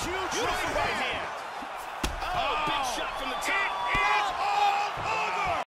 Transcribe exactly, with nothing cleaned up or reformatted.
huge right, right hand. Oh, oh, big shot from the top.